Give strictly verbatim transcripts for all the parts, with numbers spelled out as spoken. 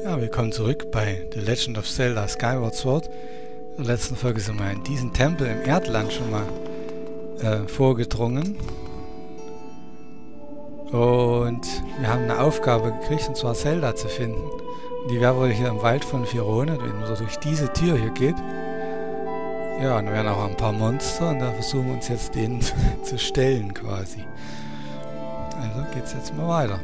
Ja, willkommen zurück bei The Legend of Zelda Skyward Sword. In der letzten Folge sind wir in diesen Tempel im Erdland schon mal äh, vorgedrungen. Und wir haben eine Aufgabe gekriegt, und zwar Zelda zu finden. Und die wäre wohl hier im Wald von Firone, wenn man durch diese Tür hier geht. Ja, und da wären auch ein paar Monster und da versuchen wir uns jetzt denen zu stellen quasi. Also geht's jetzt mal weiter.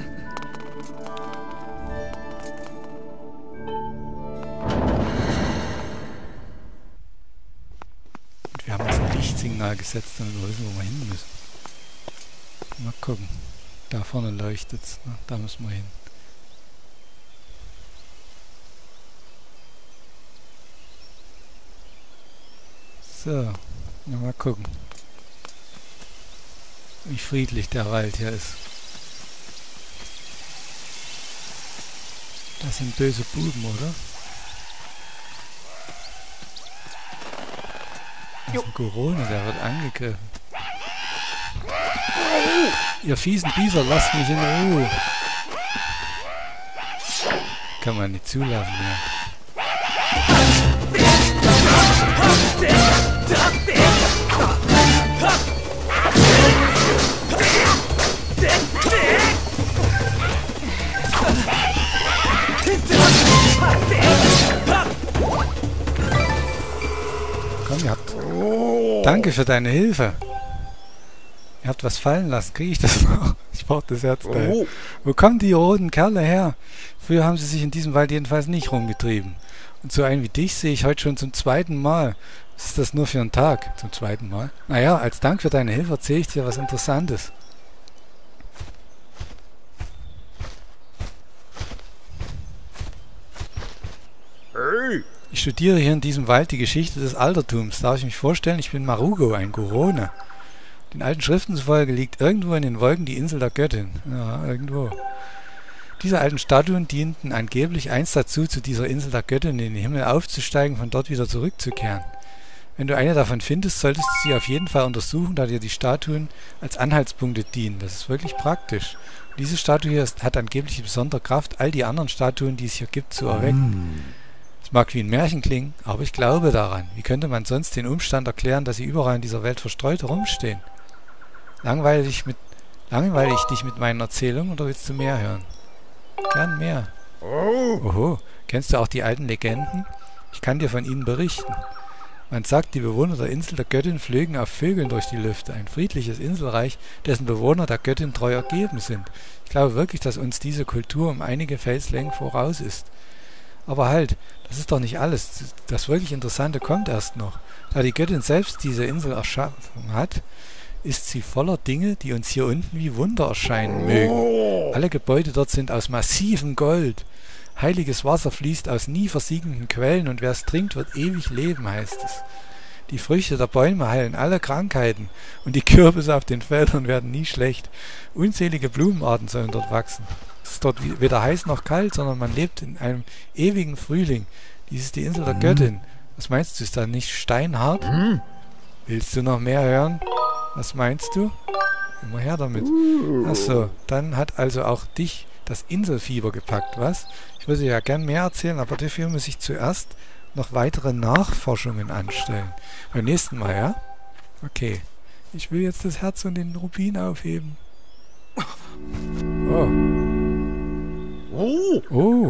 Und wir haben jetzt ein Lichtsignal gesetzt, damit wir wissen, wo wir hin müssen. Mal gucken. Da vorne leuchtet's, ne? Da müssen wir hin. So, ja, mal gucken, wie friedlich der Wald hier ist. Das sind böse Buben, oder? Das ist ein Gorone, der wird angegriffen. Ihr fiesen Bieser, lasst mich in Ruhe. Kann man nicht zulassen, ja. Komm, ihr habt... Danke für deine Hilfe. Ihr habt was fallen lassen. Kriege ich das noch? Ich brauche das Herzteil. Oh. Wo kommen die roten Kerle her? Früher haben sie sich in diesem Wald jedenfalls nicht rumgetrieben. Und so einen wie dich sehe ich heute schon zum zweiten Mal. Was ist das nur für ein Tag? Zum zweiten Mal? Naja, als Dank für deine Hilfe erzähle ich dir was Interessantes. Hey. Ich studiere hier in diesem Wald die Geschichte des Altertums. Darf ich mich vorstellen? Ich bin Marugo, ein Gorone. Den alten Schriften zufolge liegt irgendwo in den Wolken die Insel der Göttin. Ja, irgendwo. Diese alten Statuen dienten angeblich einst dazu, zu dieser Insel der Göttin in den Himmel aufzusteigen, von dort wieder zurückzukehren. Wenn du eine davon findest, solltest du sie auf jeden Fall untersuchen, da dir die Statuen als Anhaltspunkte dienen. Das ist wirklich praktisch. Und diese Statue hier ist, hat angeblich die besondere Kraft, all die anderen Statuen, die es hier gibt, zu erwecken. Es mag wie ein Märchen klingen, aber ich glaube daran. Wie könnte man sonst den Umstand erklären, dass sie überall in dieser Welt verstreut herumstehen? Langweile dich mit, langweile ich dich mit meinen Erzählungen oder willst du mehr hören? Gern mehr. Oho, kennst du auch die alten Legenden? Ich kann dir von ihnen berichten. Man sagt, die Bewohner der Insel der Göttin flögen auf Vögeln durch die Lüfte. Ein friedliches Inselreich, dessen Bewohner der Göttin treu ergeben sind. Ich glaube wirklich, dass uns diese Kultur um einige Felslängen voraus ist. Aber halt, das ist doch nicht alles. Das wirklich Interessante kommt erst noch. Da die Göttin selbst diese Insel erschaffen hat, ist sie voller Dinge, die uns hier unten wie Wunder erscheinen mögen. Alle Gebäude dort sind aus massivem Gold. Heiliges Wasser fließt aus nie versiegenden Quellen und wer es trinkt, wird ewig leben, heißt es. Die Früchte der Bäume heilen alle Krankheiten und die Kürbisse auf den Feldern werden nie schlecht. Unzählige Blumenarten sollen dort wachsen. Es ist dort weder heiß noch kalt, sondern man lebt in einem ewigen Frühling. Dies ist die Insel der Göttin. Was meinst du, ist da nicht steinhart? Willst du noch mehr hören? Was meinst du? Immer her damit. Achso, dann hat also auch dich das Inselfieber gepackt, was? Ich würde ja gern mehr erzählen, aber dafür muss ich zuerst noch weitere Nachforschungen anstellen. Beim nächsten Mal, ja? Okay. Ich will jetzt das Herz und den Rubin aufheben. Oh. Oh. Oh.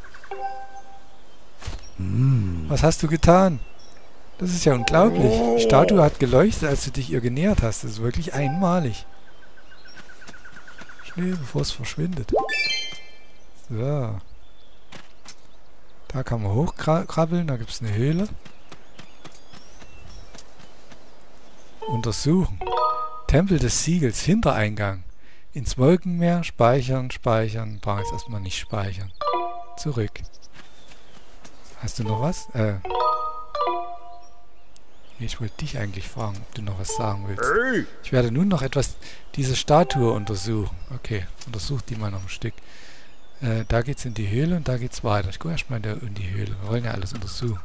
Was hast du getan? Das ist ja unglaublich. Die Statue hat geleuchtet, als du dich ihr genähert hast. Das ist wirklich einmalig. Schnell, bevor es verschwindet. So. Da kann man hochkrabbeln. Da gibt es eine Höhle. Untersuchen. Tempel des Siegels. Hintereingang. Ins Wolkenmeer. Speichern, speichern. Brauchen jetzt erstmal nicht speichern. Zurück. Hast du noch was? Äh... Ich wollte dich eigentlich fragen, ob du noch was sagen willst. Hey. Ich werde nun noch etwas diese Statue untersuchen. Okay, untersuch die mal noch ein Stück. Äh, da geht's in die Höhle und da geht's weiter. Ich gucke erstmal in, in die Höhle. Wir wollen ja alles untersuchen.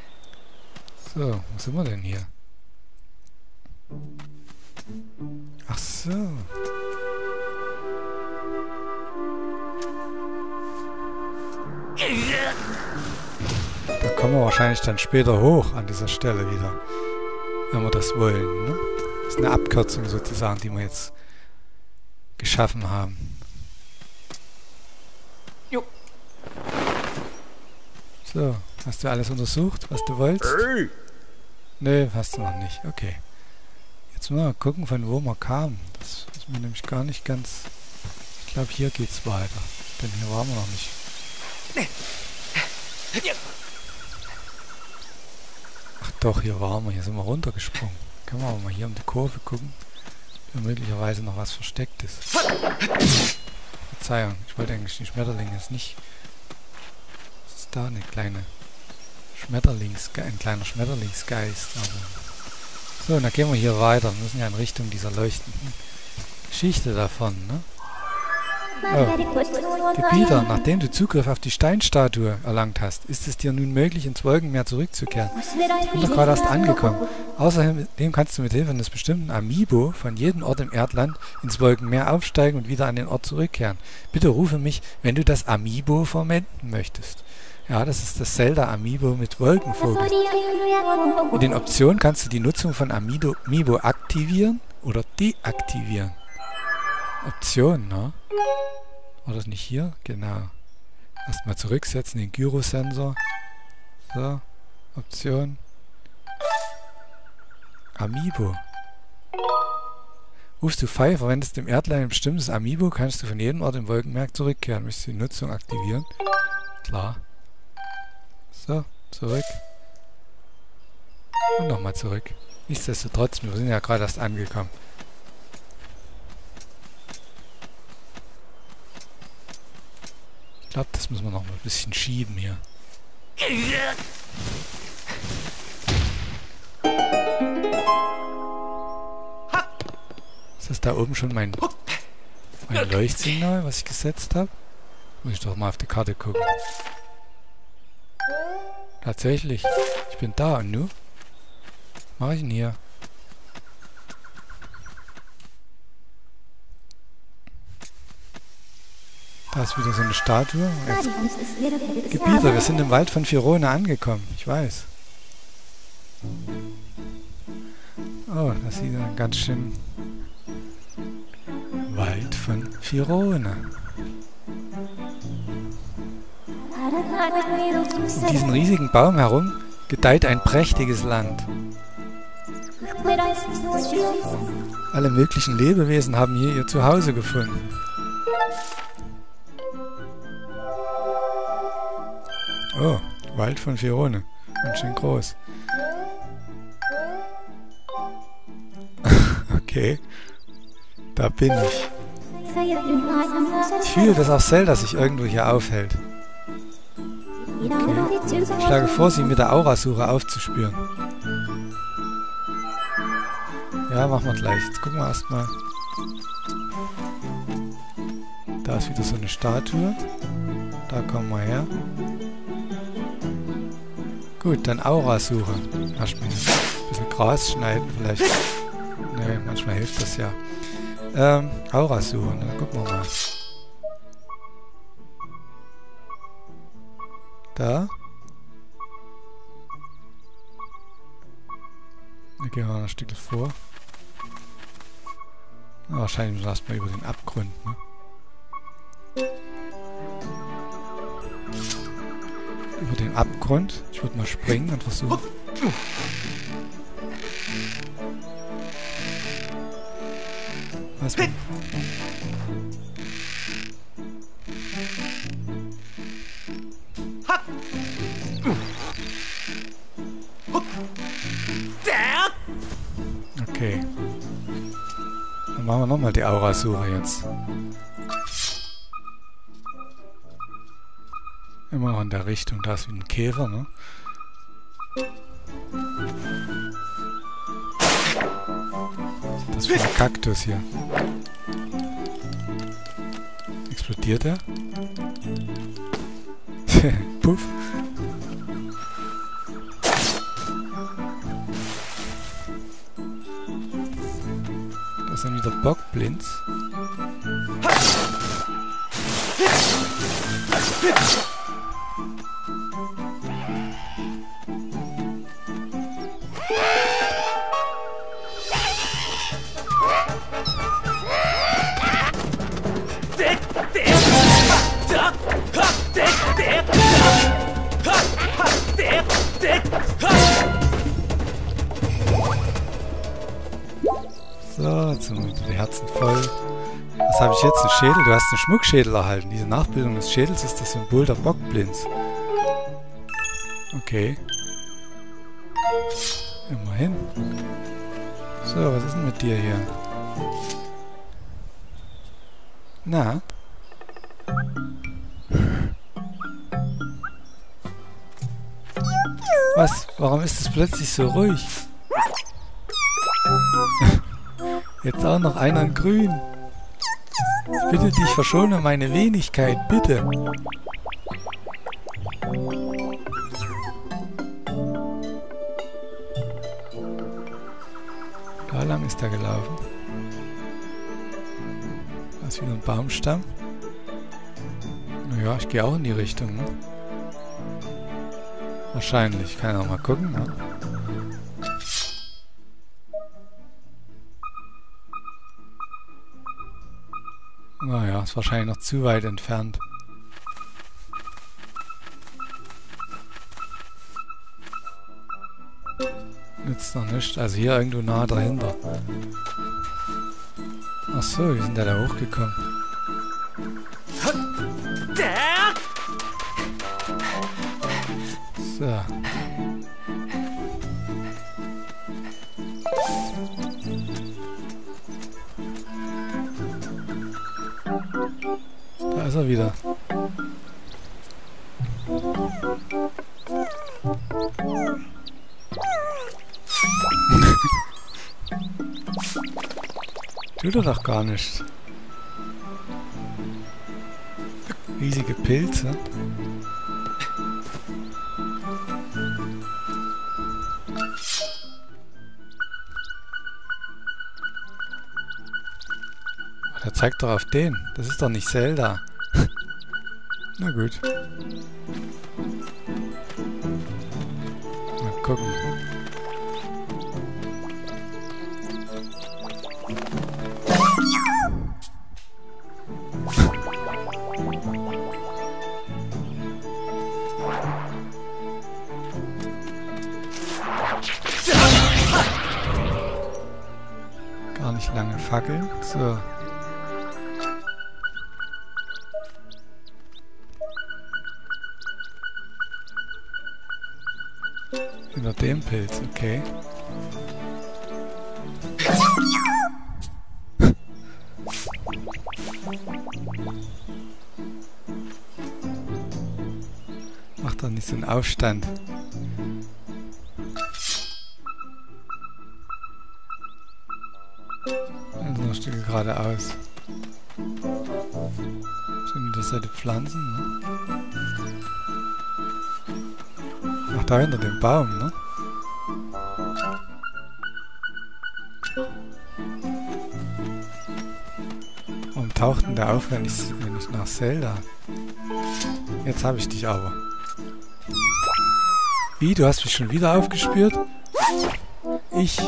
So, wo sind wir denn hier? Ach so. Da kommen wir wahrscheinlich dann später hoch an dieser Stelle wieder. Wenn wir das wollen, ne? Das ist eine Abkürzung sozusagen, die wir jetzt geschaffen haben. Jo. So, hast du alles untersucht, was du wolltest? Hey. Nö, hast du noch nicht. Okay. Jetzt mal gucken, von wo wir kamen. Das ist mir nämlich gar nicht ganz... Ich glaube, hier geht's weiter. Denn hier waren wir noch nicht. Ach doch, hier waren wir. Hier sind wir runtergesprungen. Können wir aber mal hier um die Kurve gucken, ob möglicherweise noch was versteckt ist. Verzeihung, ich wollte eigentlich den Schmetterling jetzt nicht... Was ist da? Eine kleine Schmetterlingsge... Ein kleiner Schmetterlingsgeist. Aber so, und dann gehen wir hier weiter. Wir müssen ja in Richtung dieser leuchtenden Geschichte davon, ne? Oh. Gebieter, nachdem du Zugriff auf die Steinstatue erlangt hast, ist es dir nun möglich, ins Wolkenmeer zurückzukehren. Ich bin doch gerade erst angekommen. Außerdem kannst du mit Hilfe eines bestimmten Amiibo von jedem Ort im Erdland ins Wolkenmeer aufsteigen und wieder an den Ort zurückkehren. Bitte rufe mich, wenn du das Amiibo verwenden möchtest. Ja, das ist das Zelda-Amiibo mit Wolkenvogel. In den Optionen kannst du die Nutzung von Amiibo, Amiibo aktivieren oder deaktivieren. Optionen, ne? War das nicht hier? Genau. Erstmal zurücksetzen, den Gyrosensor. So, Option. Amiibo. Rufst du Pfeil, verwendest im Erdland ein bestimmtes Amiibo, kannst du von jedem Ort im Wolkenmeer zurückkehren. Möchtest du die Nutzung aktivieren? Klar. So, zurück. Und nochmal zurück. Nichtsdestotrotz, wir sind ja gerade erst angekommen. Ich glaube, das müssen wir noch mal ein bisschen schieben hier. Ist das da oben schon mein, mein Leuchtsignal, was ich gesetzt habe? Muss ich doch mal auf die Karte gucken. Tatsächlich. Ich bin da und nu? Was mache ich denn hier? Da ist wieder so eine Statue. Jetzt. Gebieter, wir sind im Wald von Firone angekommen. Ich weiß. Oh, das sieht dann ganz schön... Wald von Firone. Um diesen riesigen Baum herum gedeiht ein prächtiges Land. Alle möglichen Lebewesen haben hier ihr Zuhause gefunden. Oh, Wald von Firone. Ganz schön groß. Okay. Da bin ich. Ich fühle, dass auch Zelda sich irgendwo hier aufhält. Okay. Ich schlage vor, sie mit der Aurasuche aufzuspüren. Ja, machen wir gleich. Jetzt gucken wir erstmal. Da ist wieder so eine Statue. Da kommen wir her. Gut, dann Aurasuche. Erstmal ein bisschen Gras schneiden vielleicht. Ne, manchmal hilft das ja. Ähm, Aurasuche, dann gucken wir mal. Da. Dann gehen wir noch ein Stück vor. Na, wahrscheinlich erstmal über den Abgrund, ne? Über den Abgrund. Ich würde mal springen und versuchen. Was? Okay. Dann machen wir nochmal die Aurasuche jetzt. Immer noch in der Richtung. Da ist wie ein Käfer, ne? Was ist das für ein Kaktus hier? Explodiert er? Puff. Das sind wieder Bockblinds. So, jetzt sind die Herzen voll. Was habe ich jetzt? Ein Schädel? Du hast einen Schmuckschädel erhalten. Diese Nachbildung des Schädels ist das Symbol der Bockblinds. Okay. Immerhin. So, was ist denn mit dir hier? Na? Was? Warum ist es plötzlich so ruhig? Jetzt auch noch einer in grün. Ich bitte dich, verschone meine Wenigkeit, bitte. Da lang ist er gelaufen. Da ist wieder ein Baumstamm. Naja, ich gehe auch in die Richtung, ne? Wahrscheinlich. Kann ja noch mal gucken, ne? Naja, ist wahrscheinlich noch zu weit entfernt. Nützt noch nicht. Also hier irgendwo nah dahinter. Ach so, wie sind da da hochgekommen? So. Da ist er wieder. Tut er doch gar nicht. Riesige Pilze. Der zeigt doch auf den. Das ist doch nicht Zelda. Na gut. Mal gucken. Gar nicht lange fackeln. So. Hinter dem Pilz, okay. Macht doch nicht so einen Aufstand. Also noch ein Stück geradeaus. Schon das sind die Pflanzen, ne? Ach, da hinter dem Baum, ne? Warum taucht denn der auf, wenn ich, wenn ich nach Zelda? Jetzt habe ich dich aber. Wie? Du hast mich schon wieder aufgespürt? Ich?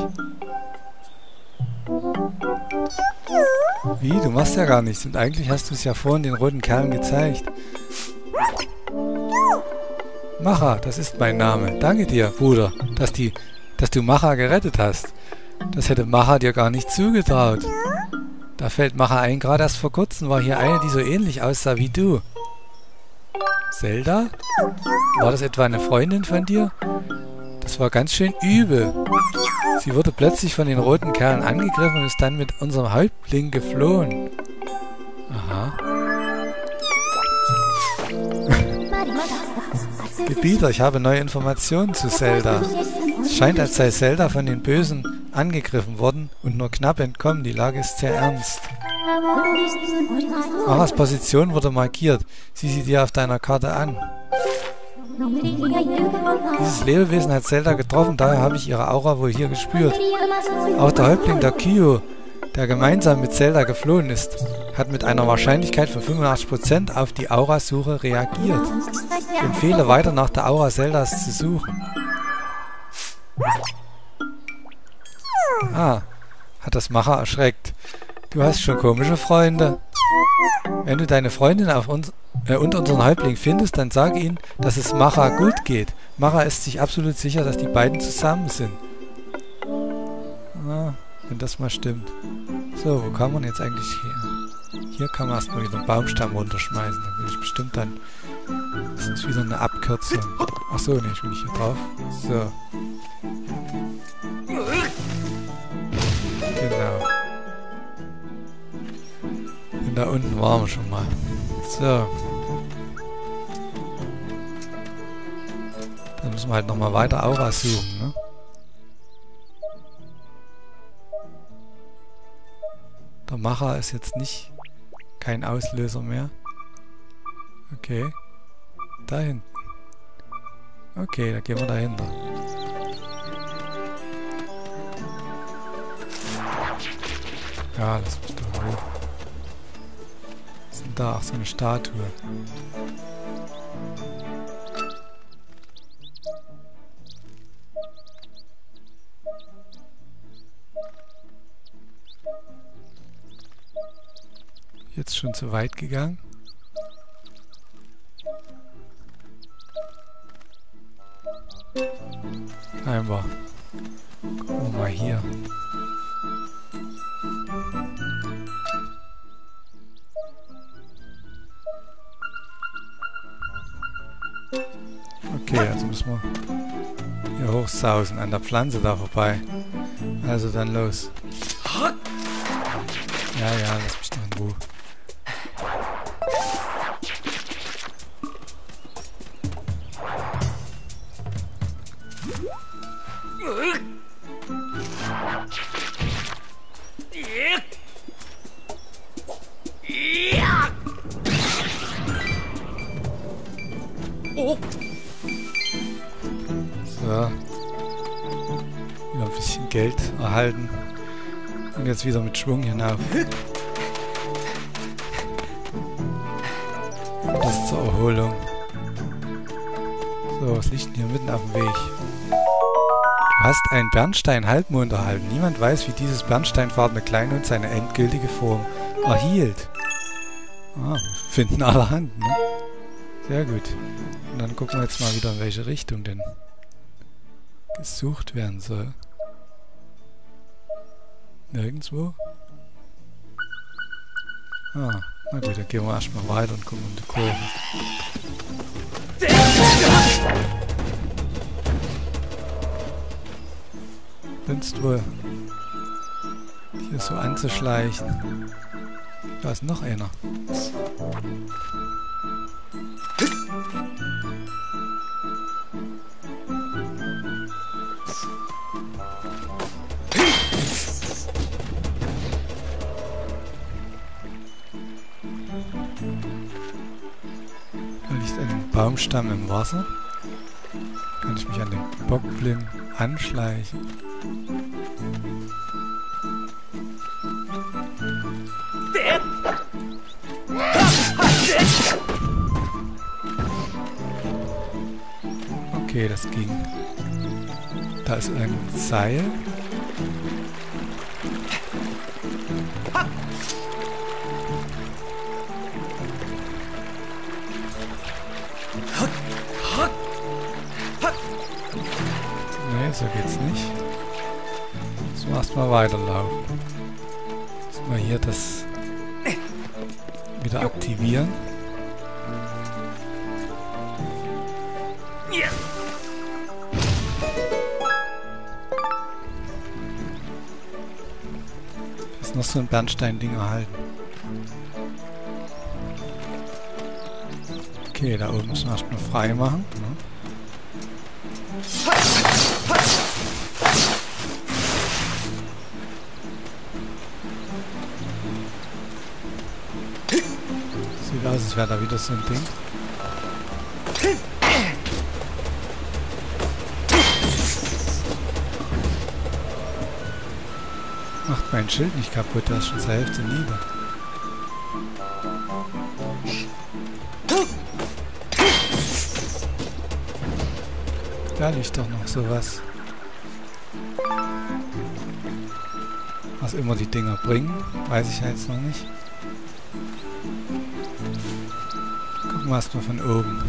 Wie? Du machst ja gar nichts. Und eigentlich hast du es ja vorhin den roten Kerlen gezeigt. Macha, das ist mein Name. Danke dir, Bruder, dass, die, dass du Macha gerettet hast. Das hätte Macha dir gar nicht zugetraut. Da fällt Macha ein, gerade erst vor kurzem war hier eine, die so ähnlich aussah wie du. Zelda? War das etwa eine Freundin von dir? Das war ganz schön übel. Sie wurde plötzlich von den roten Kerlen angegriffen und ist dann mit unserem Häuptling geflohen. Aha. Gebieter, ich habe neue Informationen zu Zelda. Es scheint, als sei Zelda von den Bösen angegriffen worden und nur knapp entkommen. Die Lage ist sehr ernst. Machas Position wurde markiert. Sieh sie dir auf deiner Karte an. Dieses Lebewesen hat Zelda getroffen, daher habe ich ihre Aura wohl hier gespürt. Auch der Häuptling der Kyo, der gemeinsam mit Zelda geflohen ist, hat mit einer Wahrscheinlichkeit von fünfundachtzig Prozent auf die Aura-Suche reagiert. Ich empfehle weiter nach der Aura Zeldas zu suchen. Ah, hat das Macher erschreckt. Du hast schon komische Freunde. Wenn du deine Freundin auf uns, äh, und unseren Häuptling findest, dann sag ihnen, dass es Macha gut geht. Macha ist sich absolut sicher, dass die beiden zusammen sind. Ah, wenn das mal stimmt. So, wo kann man jetzt eigentlich hier? Hier kann man erstmal wieder einen Baumstamm runterschmeißen. Da will ich bestimmt dann... Das ist wieder eine Abkürzung. Achso, ne, ich will nicht hier drauf. So. Genau. Und da unten waren wir schon mal. So. Dann müssen wir halt nochmal weiter Aura suchen, ne? Der Macher ist jetzt nicht kein Auslöser mehr. Okay. Da hinten. Okay, da gehen wir dahinter. Ja, lass mich doch hoch. Was ist denn da? Ach, so eine Statue. Jetzt schon zu weit gegangen. Scheinbar. Gucken wir mal hier. Okay, also müssen wir hier hochsausen, an der Pflanze da vorbei. Also dann los. Ja, ja, lass mich doch in Ruhe. So. Wieder ein bisschen Geld erhalten. Und jetzt wieder mit Schwung hinauf. Das zur Erholung. So, was liegt denn hier mitten auf dem Weg? Du hast einen Bernstein-Halbmond erhalten. Niemand weiß, wie dieses bernsteinfarbene Kleinod seine endgültige Form erhielt. Ah, finden allerhand, ne? Sehr gut. Und dann gucken wir jetzt mal wieder, in welche Richtung denn gesucht werden soll. Nirgendwo? Ah, na gut, dann gehen wir erstmal weiter und gucken um die Kurve. Findest wohl, hier so anzuschleichen. Da ist noch einer. Da liegt ein Baumstamm im Wasser. Kann ich mich an den Bockblind anschleichen. Okay, das ging. Da ist ein Seil. Nee, so geht's nicht. Müssen wir erstmal weiterlaufen. Müssen wir hier das wieder aktivieren. Ist noch so ein Bernstein-Ding erhalten. Okay, da oben müssen wir erstmal frei machen. Ne? Sieht aus, als wäre da wieder so ein Ding. Macht mein Schild nicht kaputt, da ist schon zur Hälfte nieder. Da liegt doch noch sowas. Was immer die Dinger bringen, weiß ich ja jetzt noch nicht. Gucken wir erstmal von oben.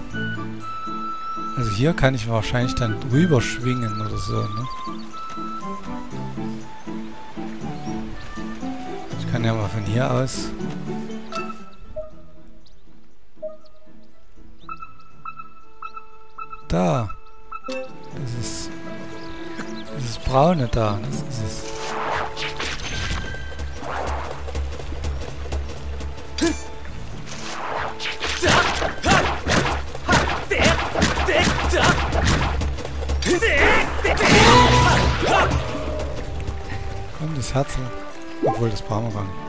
Also hier kann ich wahrscheinlich dann drüber schwingen oder so, ne? Ich kann ja mal von hier aus. Da. Das ist. Dieses braune da. Das ist es. Komm, das Herz. Obwohl, das brauchen wir gar nicht.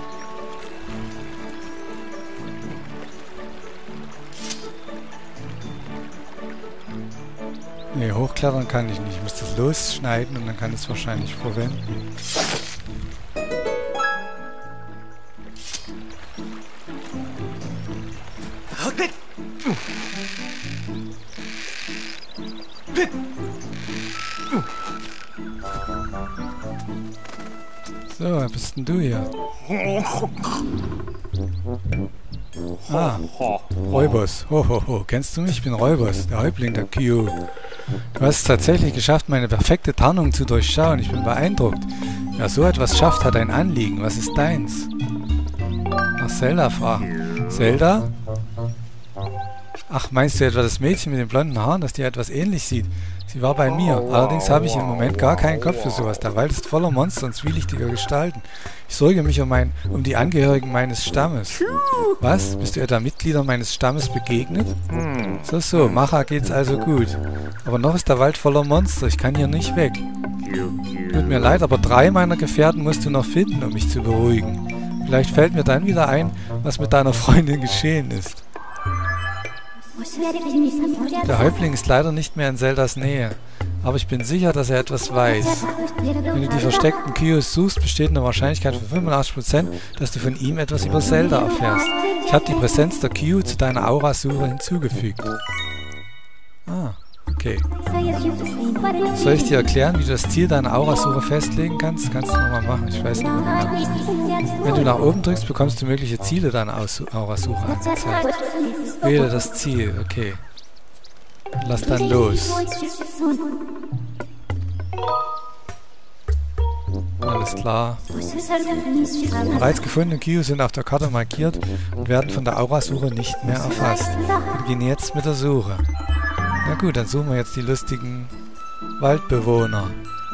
Ne, hochklettern kann ich nicht. Ich muss das losschneiden und dann kann ich es wahrscheinlich verwenden. So, wer bist denn du hier? Ah, Räubers. Ho, ho, ho. Kennst du mich? Ich bin Räubers, der Häuptling der Kyu. Du hast es tatsächlich geschafft, meine perfekte Tarnung zu durchschauen. Ich bin beeindruckt. Wer so etwas schafft, hat ein Anliegen. Was ist deins? Nach Zelda fragen. Zelda? Ach, meinst du etwa das Mädchen mit den blonden Haaren, das dir etwas ähnlich sieht? Sie war bei mir. Allerdings habe ich im Moment gar keinen Kopf für sowas. Der Wald ist voller Monster und zwielichtiger Gestalten. Ich sorge mich um, mein, um die Angehörigen meines Stammes. Was? Bist du etwa Mitgliedern meines Stammes begegnet? So, so. Macha geht's also gut. Aber noch ist der Wald voller Monster. Ich kann hier nicht weg. Tut mir leid, aber drei meiner Gefährten musst du noch finden, um mich zu beruhigen. Vielleicht fällt mir dann wieder ein, was mit deiner Freundin geschehen ist. Der Häuptling ist leider nicht mehr in Zeldas Nähe, aber ich bin sicher, dass er etwas weiß. Wenn du die versteckten Kyos suchst, besteht eine Wahrscheinlichkeit von fünfundachtzig Prozent, dass du von ihm etwas über Zelda erfährst. Ich habe die Präsenz der Kyu zu deiner Aurasuche hinzugefügt. Ah, okay. Soll ich dir erklären, wie du das Ziel deiner Aurasuche festlegen kannst? Kannst du nochmal machen, ich weiß nicht mehr genau. Wenn du nach oben drückst, bekommst du mögliche Ziele deiner Aurasuche angezeigt. Wähle das Ziel, okay. Lass dann los. Alles klar. Bereits gefundene Kyu sind auf der Karte markiert und werden von der Aurasuche nicht mehr erfasst. Wir beginnen jetzt mit der Suche. Na gut, dann suchen wir jetzt die lustigen Waldbewohner.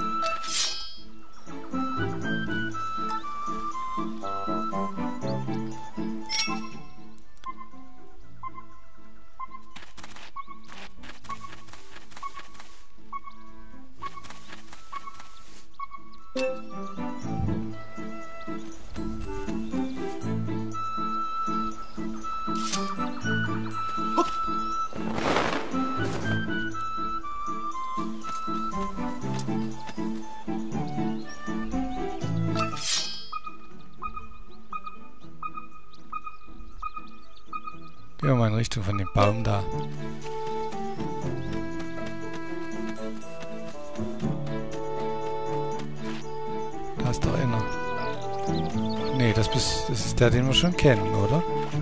Gehen wir mal in Richtung von dem Baum da. Da ist doch einer. Nee, das, bist, das ist der, den wir schon kennen, oder?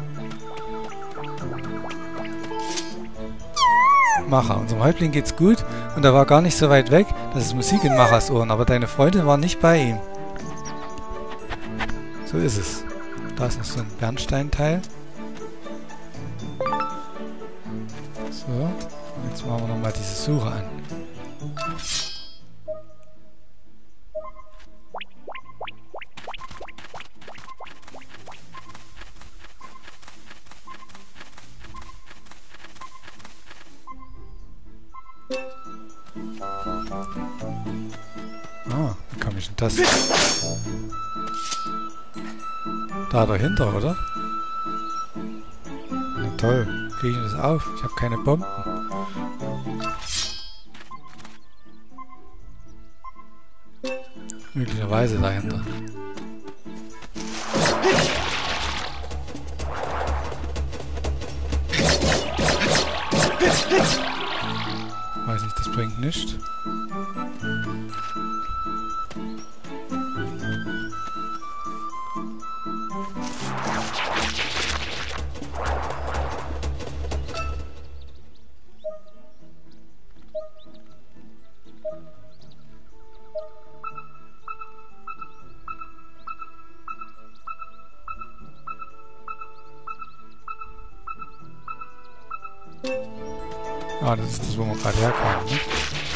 Macha, unserem Häuptling geht's gut und er war gar nicht so weit weg, das ist Musik in Machas Ohren, aber deine Freundin war nicht bei ihm. So ist es. Da ist noch so ein Bernsteinteil. So, und jetzt machen wir nochmal diese Suche an. Ah, wie komme ich denn das? Da dahinter, oder? Na toll, kriege ich das auf? Ich habe keine Bomben. möglicherweise dahinter. Weiß nicht, das bringt nichts. Ah, das ist das, wo wir gerade herkamen, ne?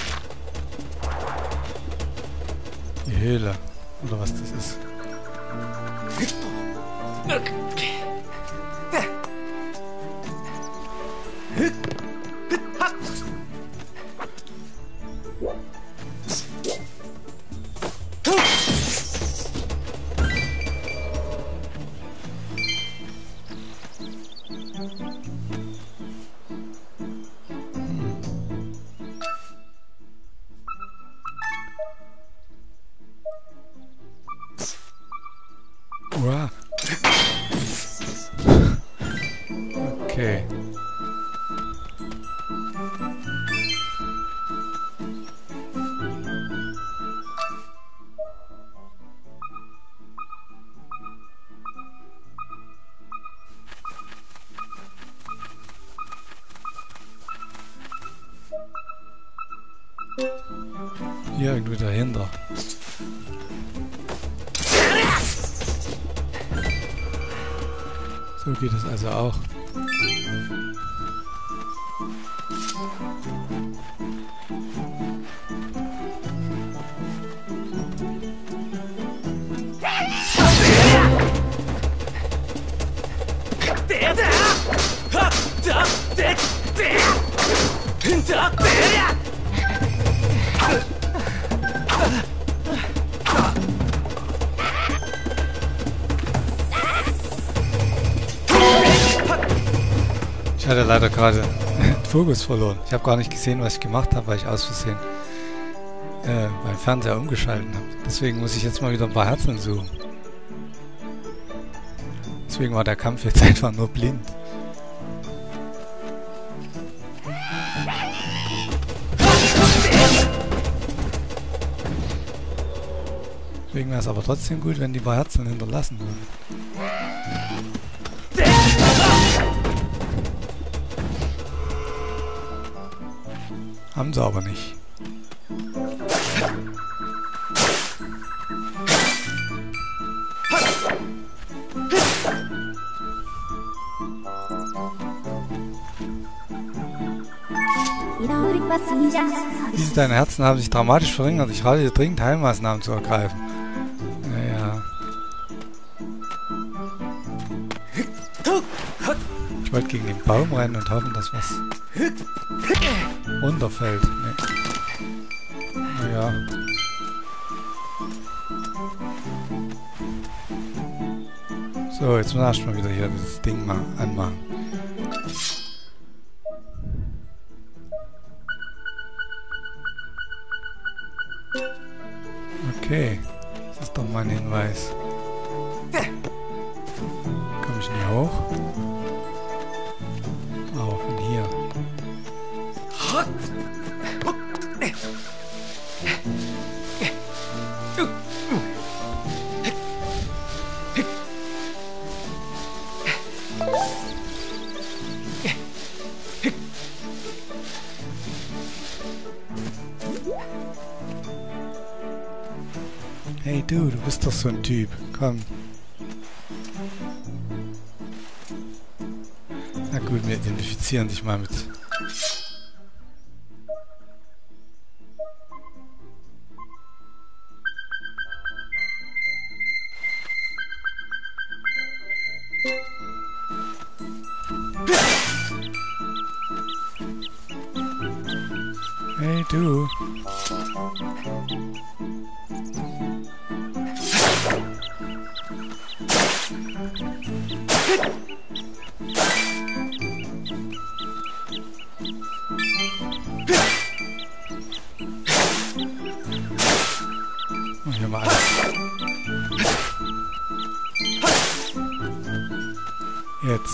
Die Höhle. Oder was das ist. Wow. Okay. Hier irgendwo dahinter. So geht es also auch. Ich hatte leider gerade den Fokus verloren. Ich habe gar nicht gesehen, was ich gemacht habe, weil ich aus Versehen äh, meinen Fernseher umgeschaltet habe. Deswegen muss ich jetzt mal wieder ein paar Herzen suchen. Deswegen war der Kampf jetzt einfach nur blind. Deswegen wäre es aber trotzdem gut, wenn die paar Herzen hinterlassen würden. Haben sie aber nicht. Diese deine Herzen haben sich dramatisch verringert. Ich rate dir dringend, Heilmaßnahmen zu ergreifen. Naja. Ich wollte gegen den Baum rennen und hoffen, dass was runterfällt. Nee. Naja. So, jetzt muss ich erstmal wieder hier dieses Ding mal anmachen. Okay, das ist doch mal ein Hinweis. Komme ich nicht hoch? Oh, von hier. Hey du, du bist doch so ein Typ. Komm. Na gut, wir identifizieren dich mal mit. Hey du. Oh, hier mal alles Jetzt.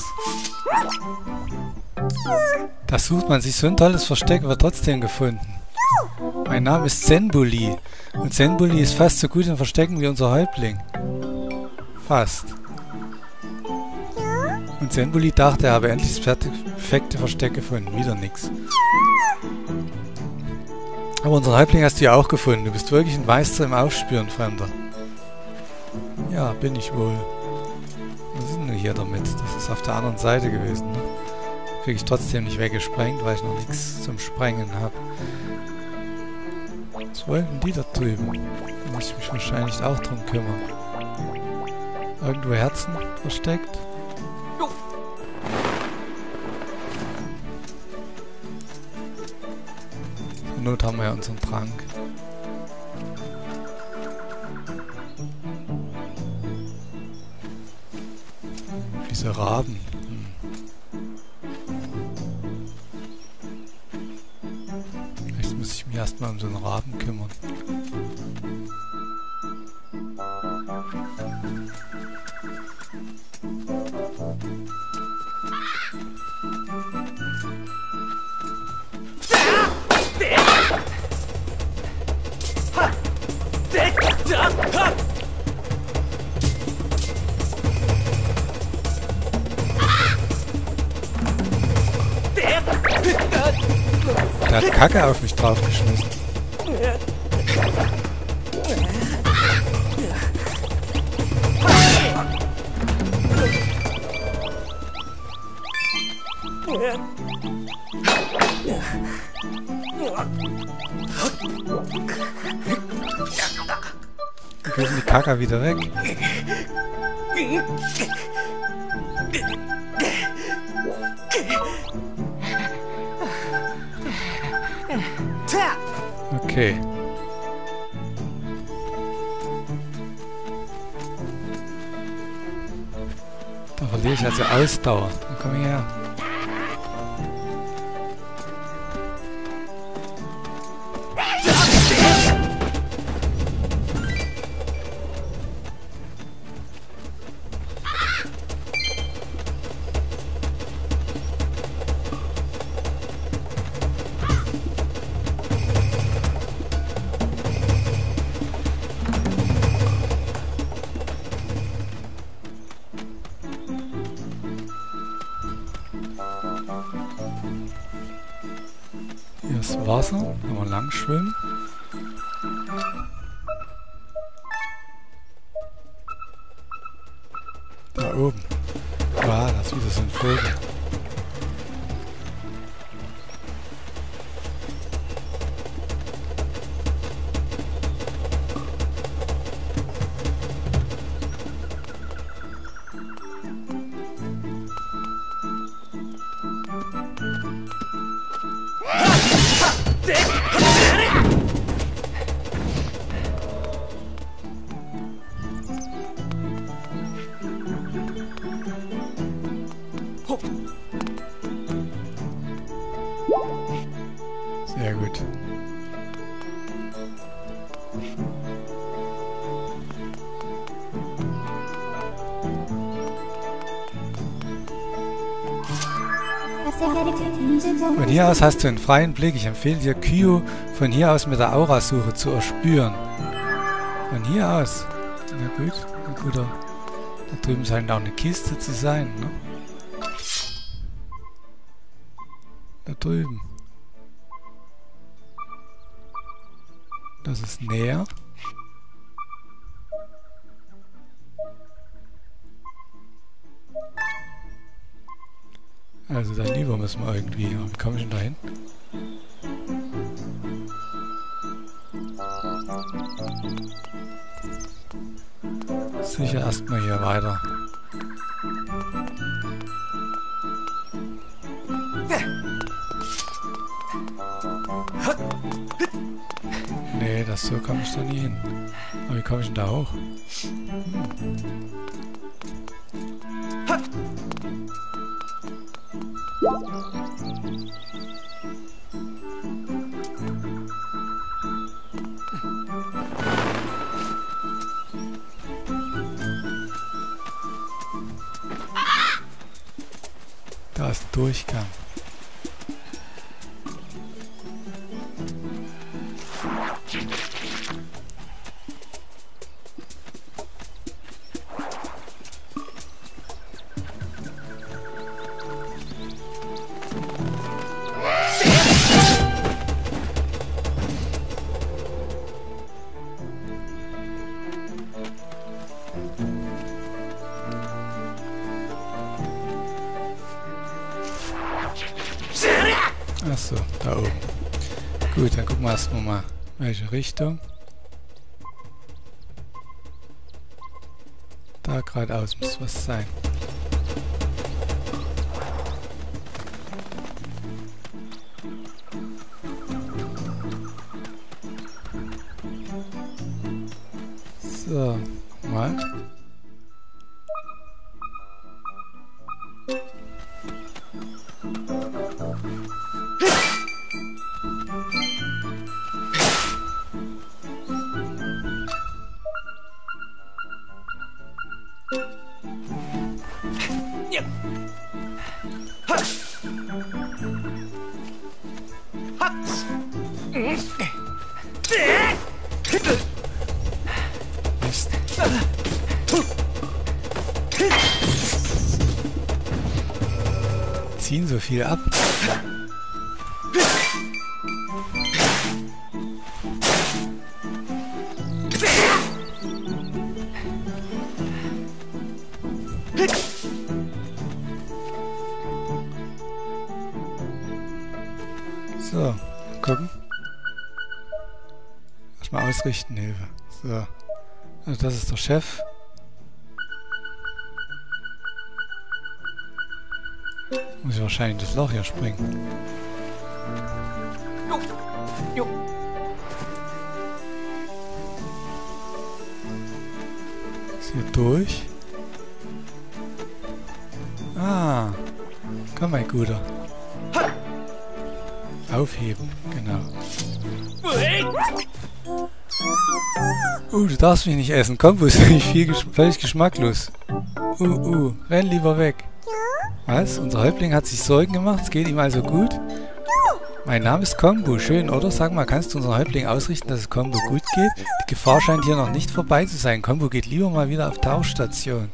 Da sucht man sich so ein tolles Versteck, wird trotzdem gefunden. Mein Name ist Zenbuli. Und Zenbuli ist fast so gut in Verstecken wie unser Häuptling. Fast. Und Zenbuli dachte, er habe endlich das perfekte Versteck gefunden. Wieder nix. Aber unseren Häuptling hast du ja auch gefunden. Du bist wirklich ein Meister im Aufspüren, Fremder. Ja, bin ich wohl. Was ist denn hier damit? Das ist auf der anderen Seite gewesen, ne? Kriege ich trotzdem nicht weggesprengt, weil ich noch nichts zum Sprengen habe. Was wollten die da drüben? Da muss ich mich wahrscheinlich auch drum kümmern. Irgendwo Herzen versteckt? Zur Not haben wir ja unseren Trank. Diese Raben. Hm. Vielleicht muss ich mich erstmal um so einen Raben kümmern. Der hat Kacke auf mich draufgeschmissen. Wir kriegen die Kacke wieder weg. Okay. Da verliere ich also Ausdauer. Dann komm her. Hier ist Wasser, kann man lang schwimmen. Da oben. Ah, das ist wieder so ein Vogel. Sehr gut. Von hier aus hast du einen freien Blick. Ich empfehle dir, Kyo von hier aus mit der Aurasuche zu erspüren. Von hier aus. Na gut, ein guter. Da drüben scheint auch eine Kiste zu sein, ne? Da drüben. Das ist näher. Also darüber müssen wir irgendwie. Wie komme ich denn da hin? Sicher erstmal hier weiter. Nee, das so komme ich da nie hin. Aber wie komme ich denn da hoch? Hm. Da ist ein Durchgang. Achso, da oben. Gut, dann gucken wir erstmal mal, welche Richtung. Da geradeaus muss was sein. So, mal. Mist. Ziehen so viel ab. So, gucken. Erstmal ausrichten, Hilfe. So. Also das ist der Chef. Muss ich wahrscheinlich das Loch hier springen. Jo. Jo. Ist hier durch. Ah. Komm, mein Guter. Aufheben, genau. Uh, du darfst mich nicht essen. Kombo ist nicht viel gesch völlig geschmacklos. Uh, uh, renn lieber weg. Was? Unser Häuptling hat sich Sorgen gemacht? Es geht ihm also gut? Mein Name ist Kombo. Schön, oder? Sag mal, kannst du unseren Häuptling ausrichten, dass es Kombo gut geht? Die Gefahr scheint hier noch nicht vorbei zu sein. Kombo geht lieber mal wieder auf Tauchstation.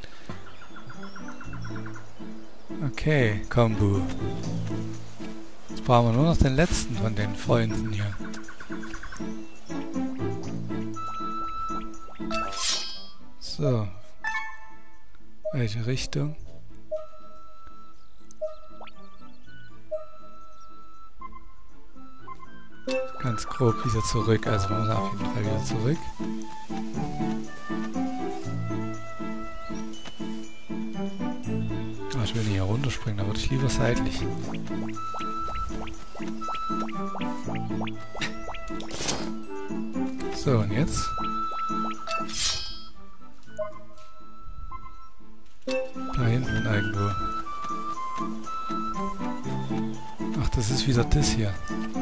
Okay, Kombo. Jetzt brauchen wir nur noch den letzten von den Freunden hier. So. Welche Richtung? Ganz grob wieder zurück. Also wir müssen auf jeden Fall wieder zurück. Oh, ich will nicht hier runterspringen, da würde ich lieber seitlich. So, und jetzt? Da hinten irgendwo. Ach, das ist wieder das hier.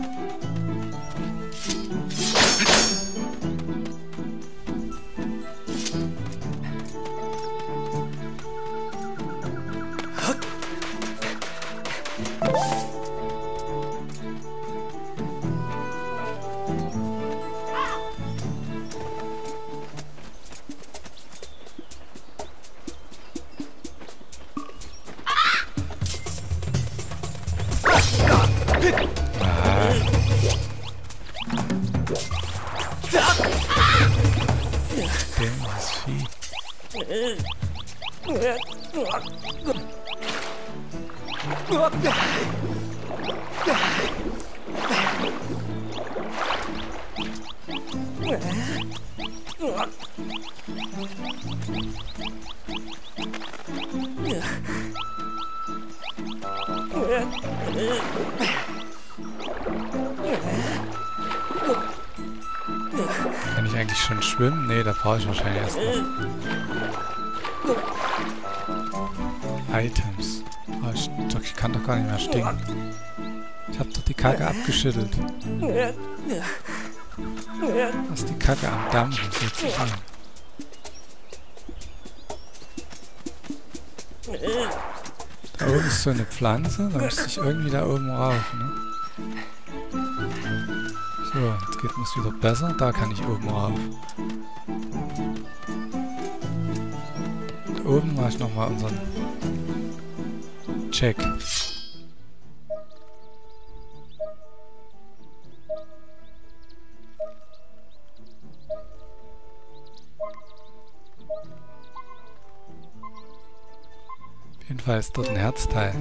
Ah. Dämliches Vieh. Kann ich eigentlich schon schwimmen? Nee, da brauche ich wahrscheinlich erst noch Items. Oh, ich, doch, ich kann doch gar nicht mehr stinken. Ich hab doch die Kacke abgeschüttelt. Lass die Kacke am Dampfen sozusagen. Da oben ist so eine Pflanze, da müsste ich irgendwie da oben rauf, ne? So, jetzt geht es wieder besser. Da kann ich oben rauf. Da oben mache ich nochmal unseren Check. Auf jeden Fall ist dort ein Herzteil.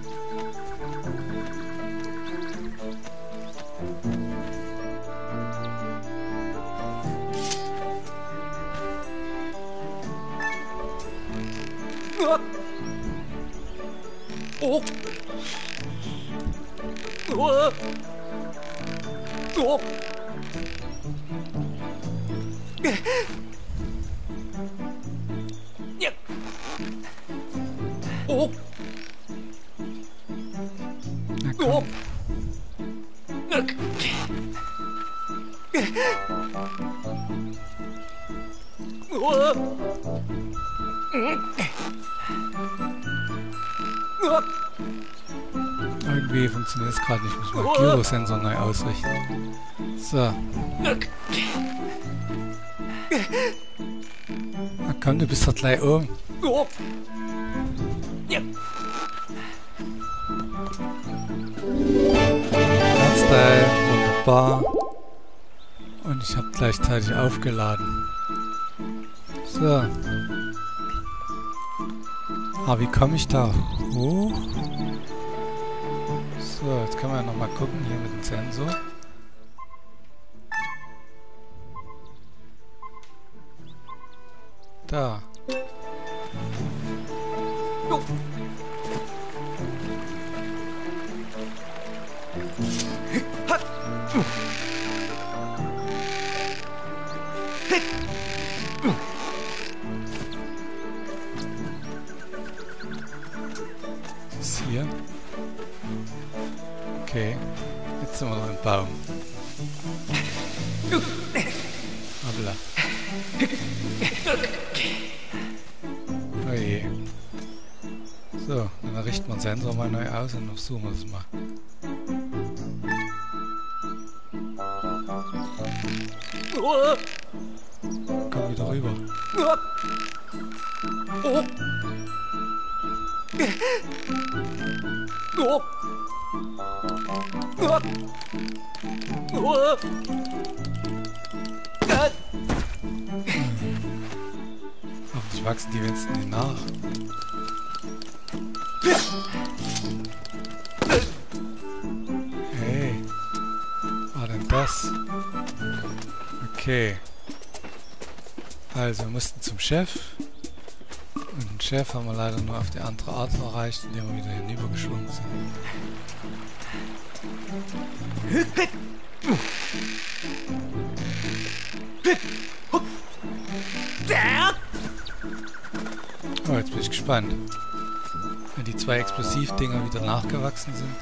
Oh. Oh. Oh. Ja. Oh. Na komm. Oh. Irgendwie funktioniert es gerade nicht. Ich muss mal Gyrosensor neu ausrichten. So. Na komm, du bist doch gleich oben. Herzteil, wunderbar. Und ich habe gleichzeitig aufgeladen. So. Aber wie komme ich da hoch? So, jetzt können wir ja nochmal gucken hier mit dem Sensor. Da. Was ist hier? Okay, jetzt sind wir noch im Baum. Hoppla. Oh je. So, dann richten wir den Sensor mal neu aus und versuchen wir das mal. Komm wieder rüber. Hoffentlich wachsen die wenigstens nicht nach. Hey, was war denn das? Okay. Also, wir mussten zum Chef. Und den Chef haben wir leider nur auf die andere Art erreicht, indem wir wieder hinübergeschwungen sind. Oh, jetzt bin ich gespannt. Wenn die zwei Explosivdinger wieder nachgewachsen sind.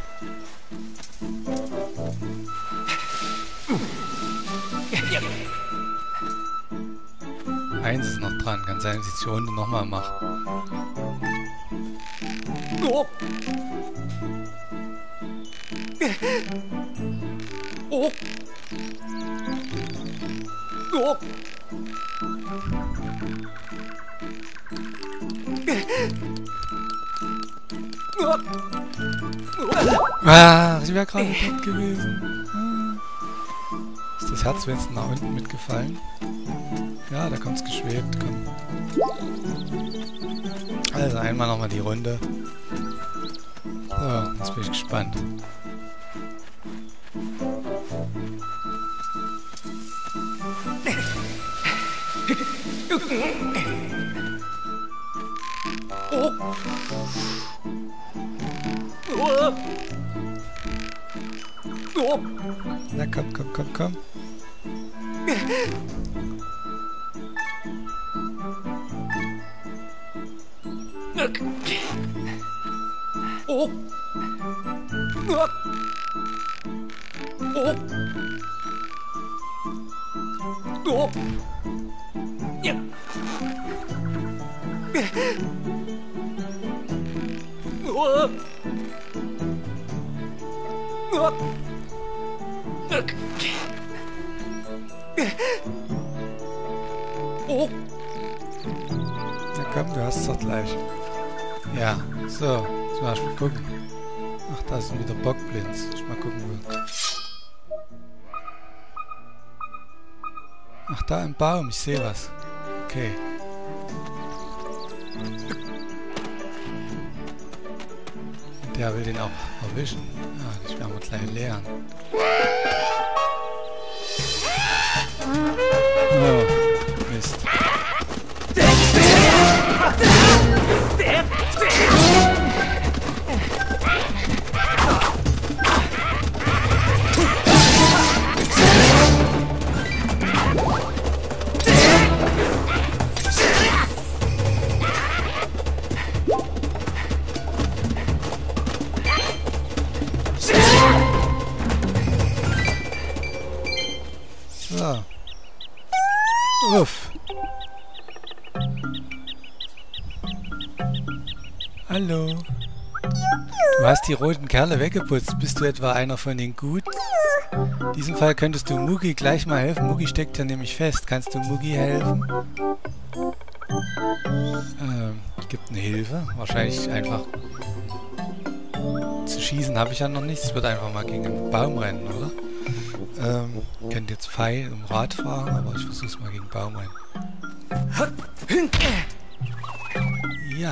Eins ist noch dran, kann sein, dass ich die Runde nochmal mache. Oh. Oh. Oh. Ah, ich wäre gerade dort gewesen. Ah. Ist das Herz wenigstens nach unten mitgefallen? Ja, da kommt's geschwebt. Komm. Also einmal nochmal die Runde. So, jetzt bin ich gespannt. Oh. Oh. Oh. Na komm, komm, komm, komm. Oh. Oh. Oh. Ja. Uah. Uah. Oh. Na komm, du hast es doch gleich. Ja, so, zum Beispiel gucken. Ach, da sind wieder Bockblins. Ich mal gucken, wo. Ach, da im Baum, ich sehe was. Okay. Und der will den auch erwischen. Ja, das werden wir gleich lernen. Oh, Mist. So. Uff. Hallo. Du hast die roten Kerle weggeputzt. Bist du etwa einer von den Guten? In diesem Fall könntest du Mugi gleich mal helfen. Mugi steckt ja nämlich fest. Kannst du Mugi helfen? Ähm, gibt eine Hilfe. Wahrscheinlich einfach zu schießen habe ich ja noch nichts. Ich würde einfach mal gegen einen Baum rennen, oder? Ähm, ich könnte jetzt Pfeil im Rad fahren, aber ich versuche es mal gegen den Baum rein. Ja.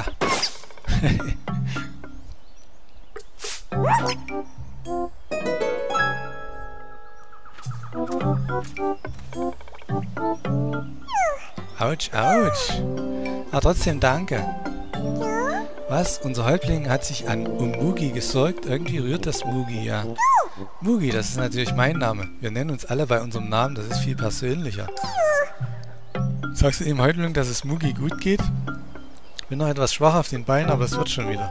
Autsch, autsch. Aber trotzdem danke. Was? Unser Häuptling hat sich an um Mugi gesorgt. Irgendwie rührt das Mugi, ja. Mugi, das ist natürlich mein Name. Wir nennen uns alle bei unserem Namen, das ist viel persönlicher. Sagst du dem Häuptling, dass es Mugi gut geht? Ich bin noch etwas schwach auf den Beinen, aber es wird schon wieder.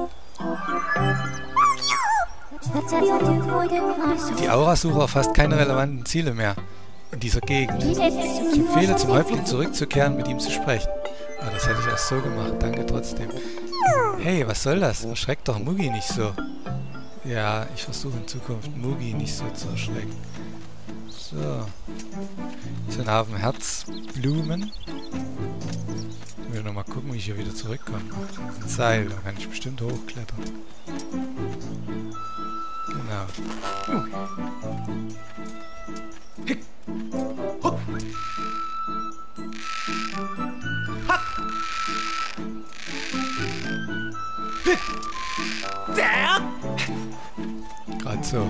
Die Aurasucher erfasst keine relevanten Ziele mehr in dieser Gegend. Ich empfehle, zum Häuptling zurückzukehren, mit ihm zu sprechen. Ja, das hätte ich erst so gemacht. Danke trotzdem. Hey, was soll das? Erschreckt doch Mugi nicht so. Ja, ich versuche in Zukunft Mugi nicht so zu erschrecken. So. So ein Haufen Herzblumen. Ich will nochmal gucken, wie ich hier wieder zurückkomme. Das ist ein Seil, da kann ich bestimmt hochklettern. Genau. Gerade so.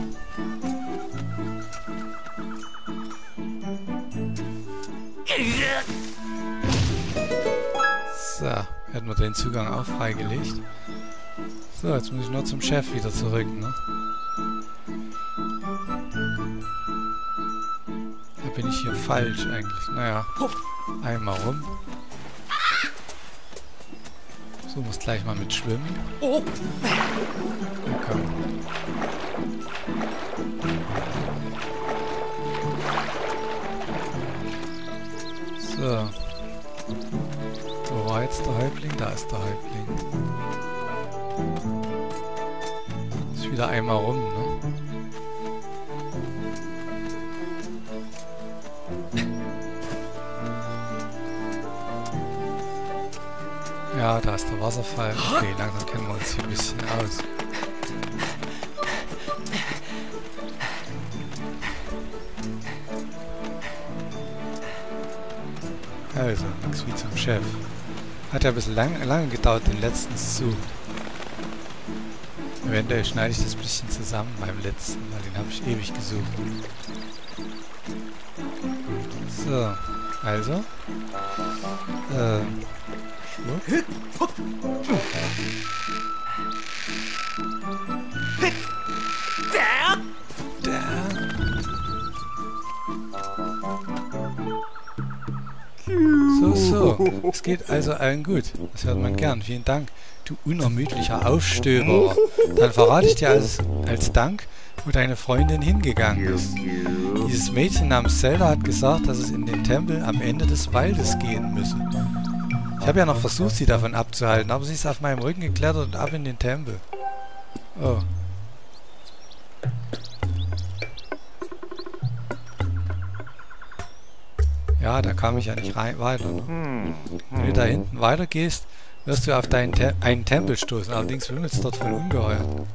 So, hätten wir den Zugang auch freigelegt. So, jetzt muss ich nur zum Chef wieder zurück, ne? Da bin ich hier falsch eigentlich. Naja, einmal rum. So, muss gleich mal mit schwimmen. Oh. Na komm. So. Wo war jetzt der Häuptling? Da ist der Häuptling. Ist wieder einmal rum, ne? Ja, da ist der Wasserfall. Okay, langsam kennen wir uns hier ein bisschen aus. Also, nix wie zum Chef. Hat ja ein bisschen lang, lange gedauert, den letzten zu suchen. Eventuell schneide ich das ein bisschen zusammen beim letzten, weil den habe ich ewig gesucht. So, also. Äh, schwupp. So, so. Es geht also allen gut. Das hört man gern. Vielen Dank, du unermüdlicher Aufstöberer. Dann verrate ich dir als, als Dank, wo deine Freundin hingegangen ist. Dieses Mädchen namens Zelda hat gesagt, dass es in den Tempel am Ende des Waldes gehen müsse. Ich habe ja noch versucht, sie davon abzuhalten, aber sie ist auf meinem Rücken geklettert und ab in den Tempel. Oh. Ja, da kam ich ja nicht rein weiter. Ne? Wenn du da hinten weitergehst, wirst du auf deinen Te einen Tempel stoßen. Allerdings wimmelt es dort von Ungeheuer.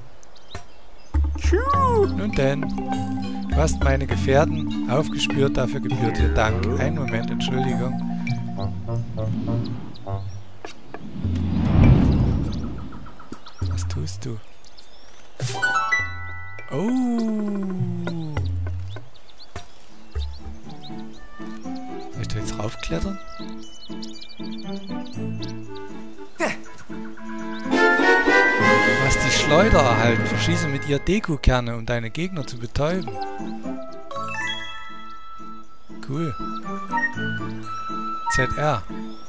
Nun denn, du hast meine Gefährten aufgespürt, dafür gebührt dir Dank. Einen Moment, Entschuldigung. Was tust du? Oh! Soll ich da jetzt raufklettern? Du hast die Schleuder erhalten. Verschieße mit ihr Deku-Kerne, um deine Gegner zu betäuben. Cool. Z R.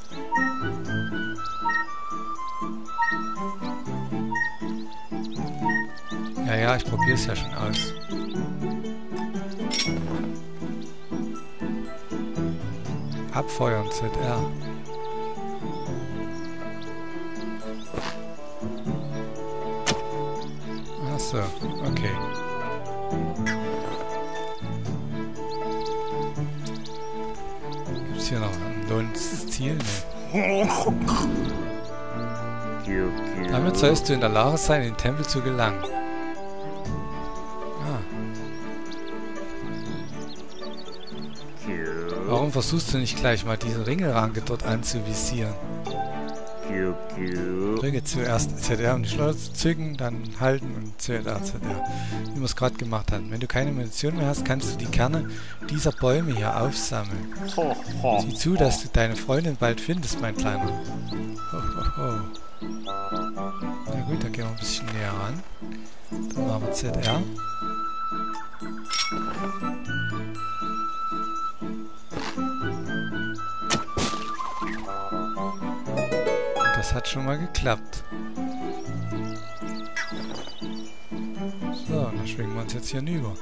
Ja, ja, ich probiere es ja schon aus. Abfeuern, Z R. Ach so, okay. Gibt's hier noch ein lohnendes Ziel? Nee. Damit sollst du in der Lage sein, in den Tempel zu gelangen. Warum versuchst du nicht gleich mal diese Ringelranke dort anzuvisieren? Drücke zuerst Z R, um die Schleuder zu zücken, dann halten und Z R, Z R. Wie wir es gerade gemacht haben. Wenn du keine Munition mehr hast, kannst du die Kerne dieser Bäume hier aufsammeln. Sieh zu, dass du deine Freundin bald findest, mein Kleiner. Ho, ho, ho. Na gut, dann gehen wir ein bisschen näher ran. Dann machen wir Z R. Das hat schon mal geklappt. So, dann schwingen wir uns jetzt hier hinüber.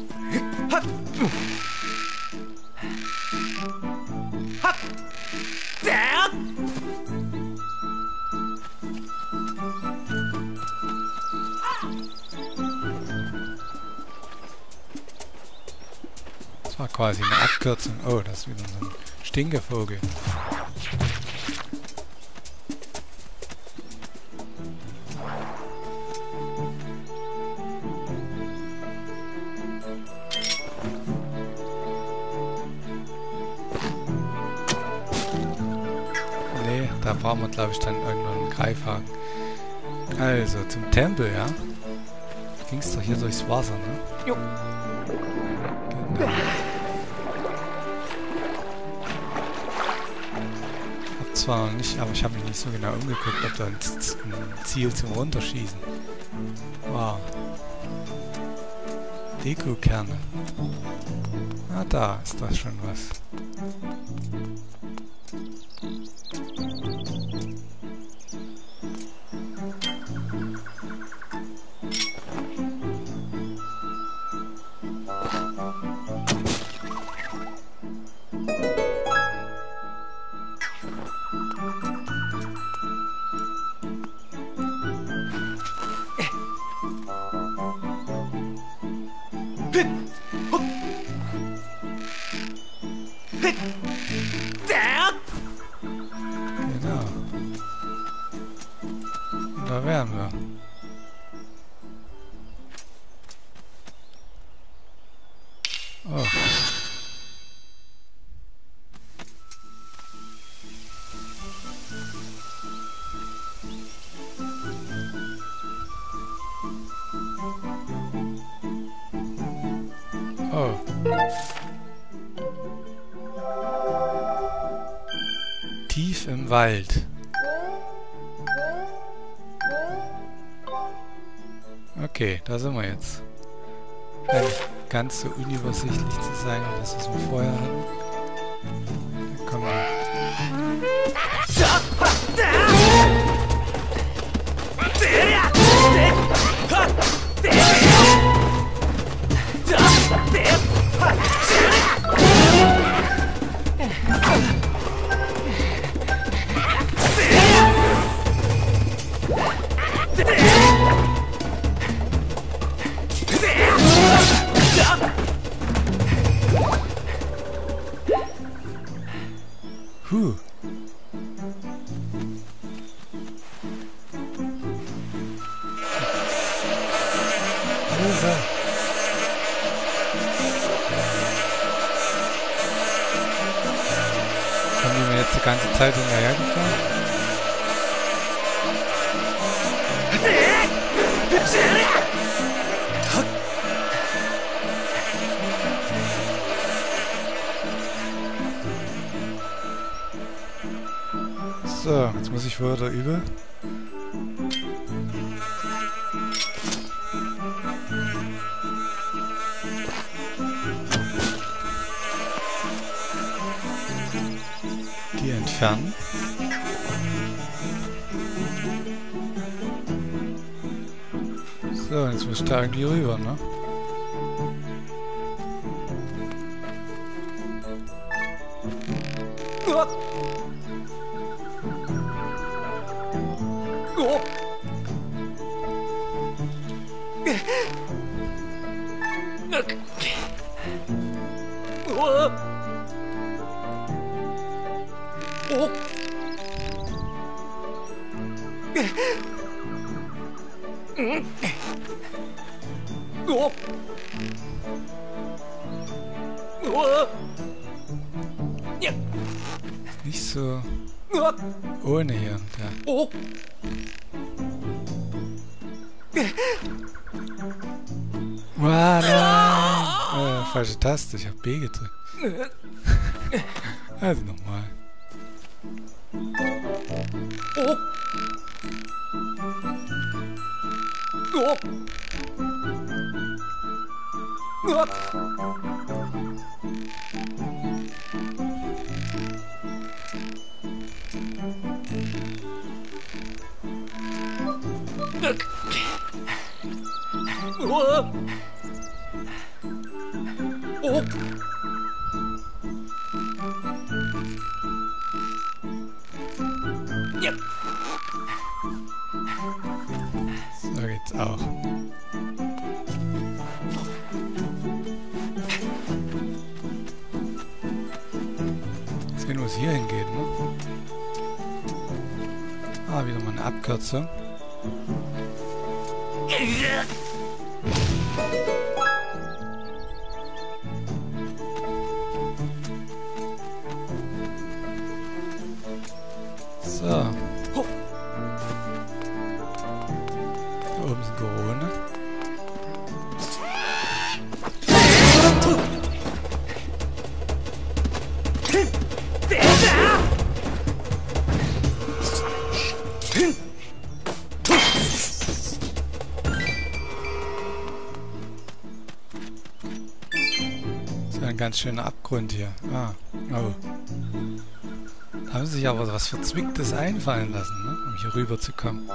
Das war quasi eine Abkürzung. Oh, das ist wieder so ein Stinkevogel. Da brauchen wir, glaube ich, dann irgendwann einen Greifhaken. Also, zum Tempel, ja? Ging es doch hier durchs Wasser, ne? Jo. Genau. Hab zwar noch nicht, aber ich habe mich nicht so genau umgeguckt, ob da ein, ein Ziel zum Runterschießen. Wow. Deku-Kerne. Ah, da ist das schon was. Genau. Und da wären wir. Oh. Oh. Tief im Wald. Okay, da sind wir jetzt. Scheint nicht ganz so unübersichtlich zu sein, wie das, was wir vorher hatten. Da kommen wir. ist er? Kommen die mir jetzt die ganze Zeit hinterhergefahren? So, jetzt muss ich wohl da über. Die entfernen. So, jetzt muss ich da irgendwie rüber, ne? Nicht so ohne hier und da. Wow, nein! Äh, falsche Taste, ich hab B gedrückt. Also nochmal. So geht's auch. Sehen, wo es hier hingeht, ne? Ah, wieder mal eine Abkürzung. So. Da oben ist ein Corona. Das ist ein ganz schöner Abgrund hier. Ah, oh. Da haben sie sich aber was Verzwicktes einfallen lassen, ne? Um hier rüber zu kommen.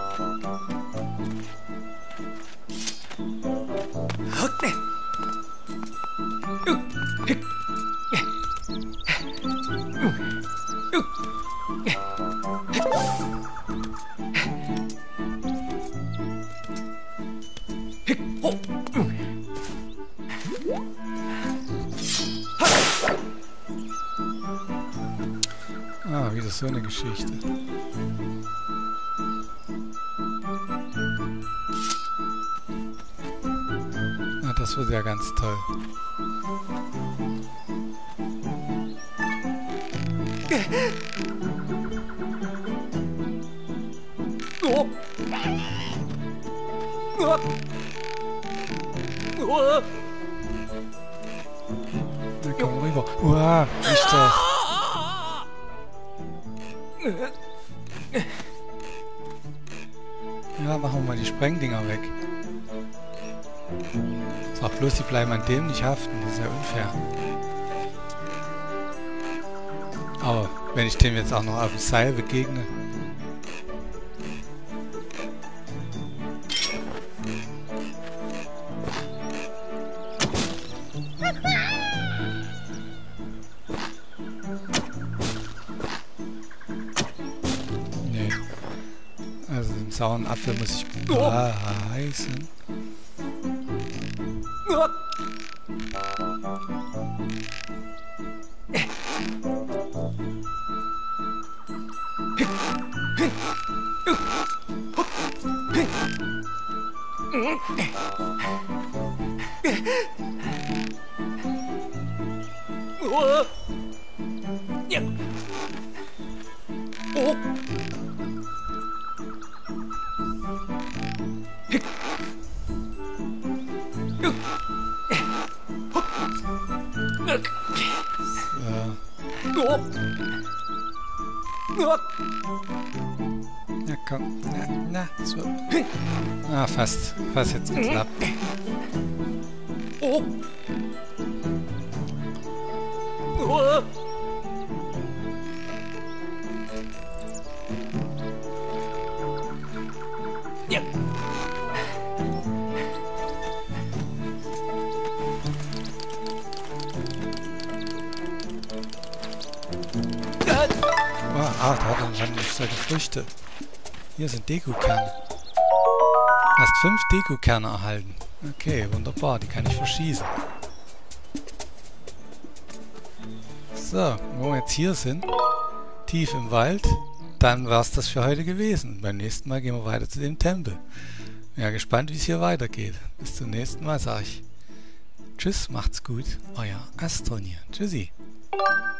Ah, wieder so eine Geschichte. Ah, das wird ja ganz toll. Na komm rüber. Uah, nicht doch. Ja, machen wir mal die Sprengdinger weg. Sag bloß, die bleiben an dem nicht haften. Das ist ja unfair. Aber wenn ich dem jetzt auch noch auf dem Seil begegne... Nee. Also den sauren Apfel muss ich beißen. Oh. Ja. Oh. So. Oh. Oh. Na komm. Na, na, so. Ah, fast. Fast jetzt geklappt. Oh. Oh. Ja. Oh, ah, da hat man solche Früchte. Hier sind Dekokerne. Hast fünf Dekokerne erhalten. Okay, wunderbar. Die kann ich verschießen. So, wo wir jetzt hier sind, tief im Wald, dann war es das für heute gewesen. Beim nächsten Mal gehen wir weiter zu dem Tempel. Ja, gespannt, wie es hier weitergeht. Bis zum nächsten Mal sage ich Tschüss, macht's gut. Euer Astronier. Tschüssi.